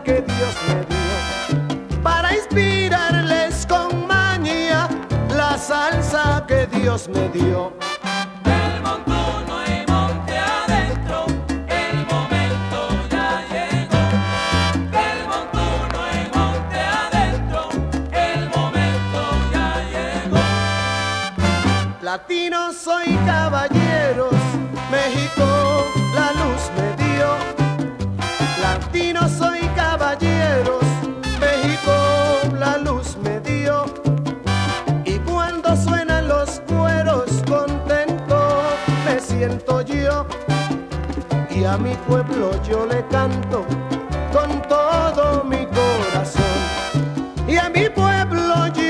que Dios me dio, para inspirarles con manía la salsa que Dios me dio. Del montuno y monte adentro, el momento ya llegó. Del montuno y monte adentro, el momento ya llegó. Latinos soy caballeros, México la luz me dio. Latinos soy caballeros, México la luz me dio. Y cuando suenan los cueros contento me siento yo. Y a mi pueblo yo le canto con todo mi corazón. Y a mi pueblo yo